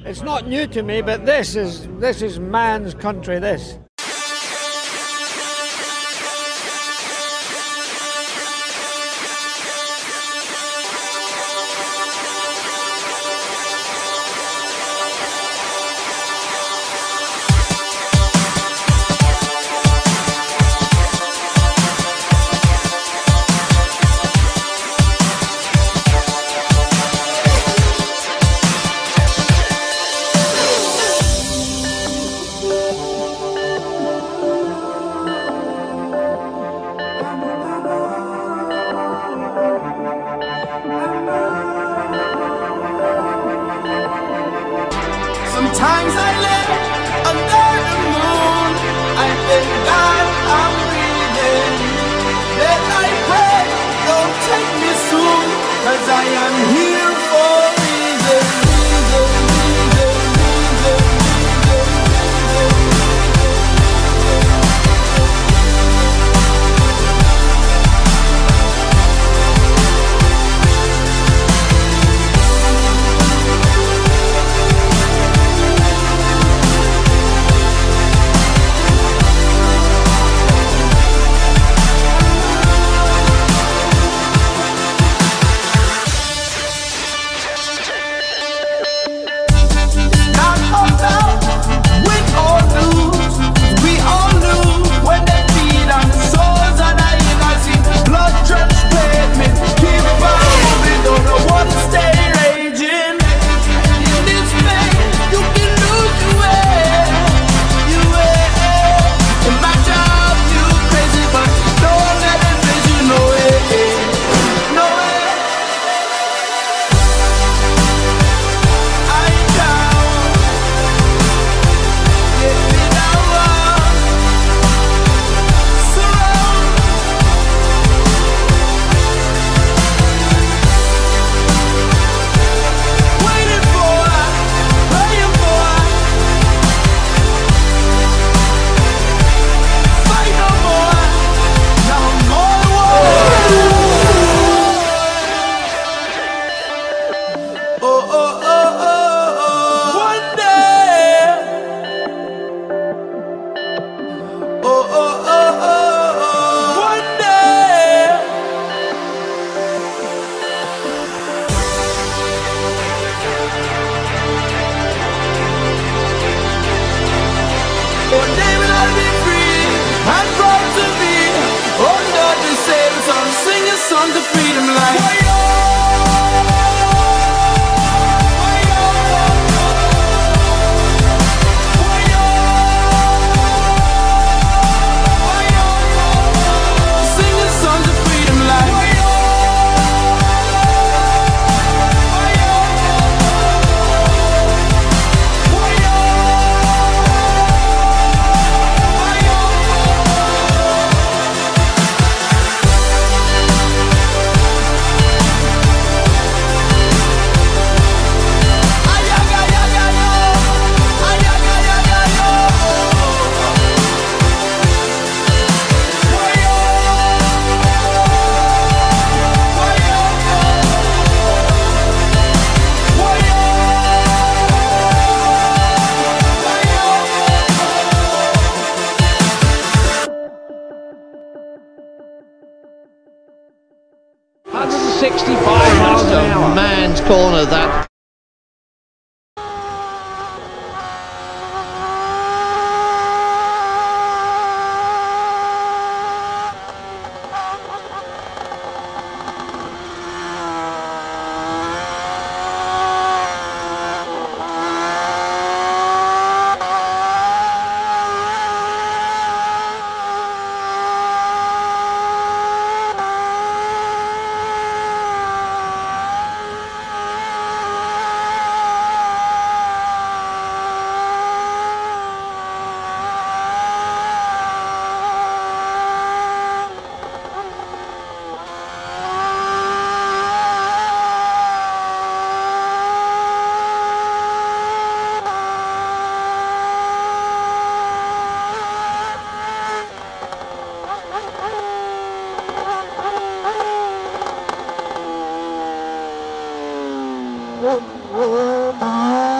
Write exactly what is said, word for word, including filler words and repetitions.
It's not new to me, but this is this is man's country, this. Sometimes I live under the moon. I thank God I'm breathing. Then I pray, don't take me soon, 'cause I am here for a reason, reason, reason, reason, songs of freedom like singing songs of freedom like one hundred sixty-five miles an hour. Man's corner that. Oh,